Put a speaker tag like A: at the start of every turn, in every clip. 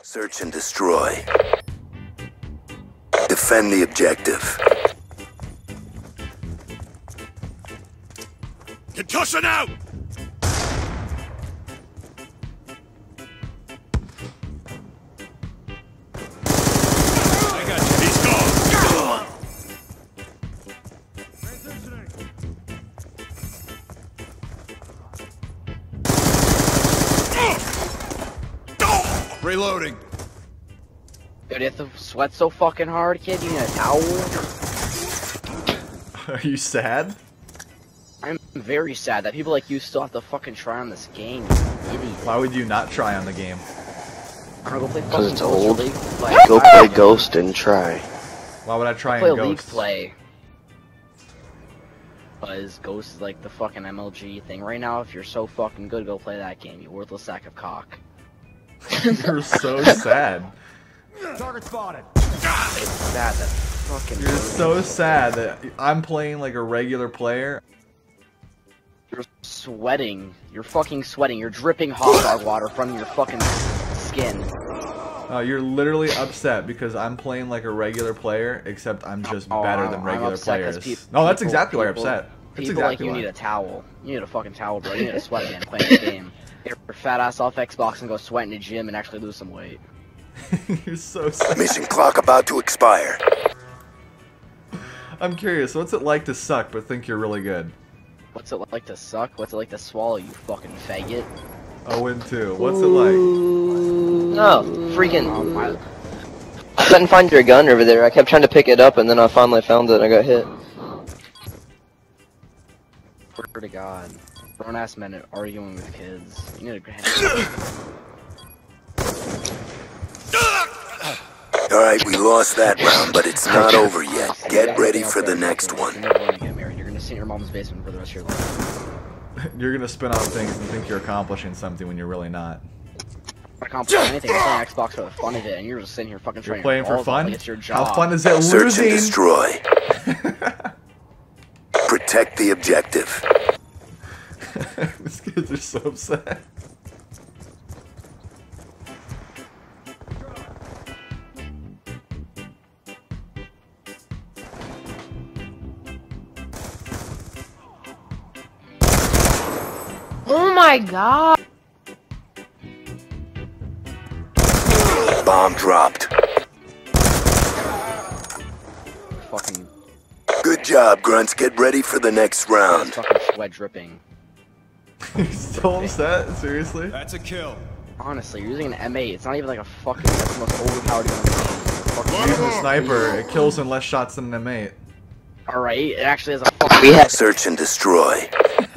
A: Search and destroy. Defend the objective.
B: Concussion out! I got you. He's gone! Reloading.
C: Dude, you have to sweat so fucking hard, kid. You need a towel?
D: Are you sad?
C: I'm very sad that people like you still have to fucking try on this game, you idiot.
D: Why would you not try on the game?
C: I'm gonna go play
E: Because
C: fucking
E: it's
C: Ghost
E: old.
C: League play.
E: Go play Ghost and try.
D: Why would I try
C: Play
D: and
C: League
D: Ghost?
C: play. Because Ghost is like the fucking MLG thing. Right now, if you're so fucking good, go play that game, you worthless sack of cock.
D: You're so sad.
B: Target spotted.
C: It's sad that fucking...
D: You're so sad that I'm playing like a regular player.
C: You're sweating. You're fucking sweating. You're dripping hot dog water from your fucking skin.
D: You're literally upset because I'm playing like a regular player, except I'm just better than
C: I'm
D: regular
C: upset 'cause
D: players. No, that's exactly why you're
C: people-
D: upset. That's
C: People
D: exactly
C: like
D: why.
C: you need a towel. You need a fucking towel, bro. You need a sweat again playing the game. Get your fat ass off Xbox and go sweat in the gym and actually lose some weight.
D: You're so sad.
A: Mission clock about to expire.
D: I'm curious, what's it like to suck but think you're really good?
C: What's it like to suck? What's it like to swallow, you fucking faggot?
D: I win too. What's it like?
E: Oh, freaking.
C: My...
E: I couldn't find your gun over there. I kept trying to pick it up and then I finally found it and I got hit.
C: Swear to God. Grown ass men arguing with kids. You need a
A: Alright, we lost that round, but it's not over yet. Get ready for the next one.
C: You're never going to get married. You're gonna sit in your mom's basement for the rest of your life.
D: You're gonna spin off things and think you're accomplishing something when you're really not.
C: I can't play anything. I'm playing Xbox for the fun of it, and you're just sitting here fucking
D: You're
C: trying
D: playing
C: your
D: for
C: balls off
D: fun?
C: like it's your job.
D: How fun is it
A: Search
D: losing?
A: and destroy. Protect the objective.
D: These kids are so upset.
F: Oh my god!
A: Bomb dropped.
C: Fucking,
A: Good job, Grunts. Get ready for the next round.
C: fucking sweat dripping.
D: You're so upset? Seriously?
B: That's a kill.
C: Honestly, you're using an M8. It's not even like a fucking. That's the most overpowered gun in the game. Fucking.
D: Using a sniper, it kills in less shots than an M8.
C: Alright, it actually has a fucking.
E: We had
A: Search and destroy.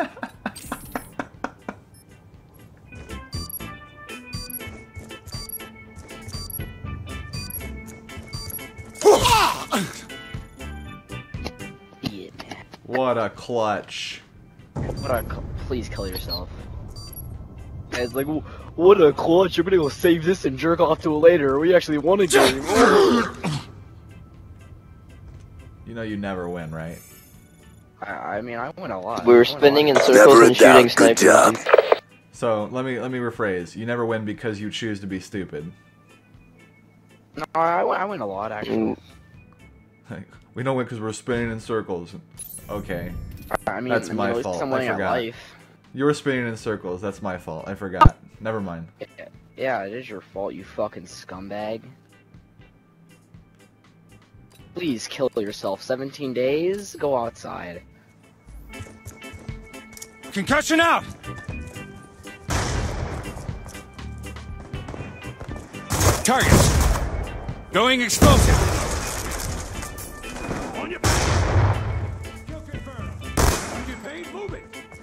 C: Idiot, man.
D: What a clutch.
C: What a. Please kill yourself. And it's like, what a clutch. I'm gonna go save this and jerk off to it later. We actually won a game.
D: You know you never win, right?
C: I mean, I win a lot.
E: we
C: I
E: were
C: win a
E: spinning in
C: lot.
E: circles
A: Never a
E: and shooting
A: doubt. Good
E: snipers.
A: job.
D: So let me rephrase. You never win because you choose to be stupid.
C: No, I win a lot, actually.
D: We don't win because we're spinning in circles. Okay.
C: I mean,
D: That's my
C: at least
D: fault.
C: I'm
D: I
C: winning at
D: forgot.
C: life.
D: You were spinning in circles. That's my fault. I forgot. Never mind.
C: Yeah, it is your fault, you fucking scumbag. Please kill yourself. 17 days? Go outside.
B: Concussion out! Targets. Going explosive. On your back. Kill confirmed. On your pain, moving.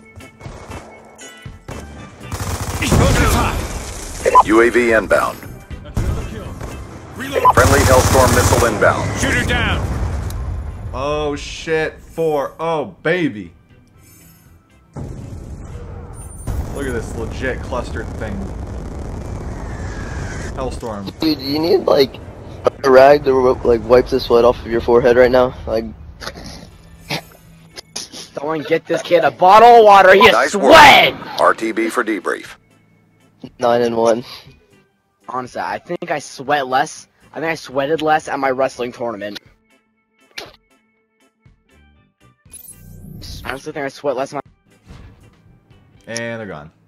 B: Explosive high.
G: UAV inbound.
B: That's another kill. Reload.
G: Friendly Hellstorm missile inbound.
B: Shooter down.
D: Oh shit. 4. Oh baby. Look at this legit clustered thing. Hellstorm.
E: Dude, you need like a rag to like wipe the sweat off of your forehead right now. Like,
C: Someone get this kid a bottle of water, he's
G: Nice work.
C: sweating!
G: RTB for debrief.
E: 9 and 1.
C: Honestly, I think I sweat less. I think I sweated less at my wrestling tournament. I honestly think I sweat less.
D: And they're gone.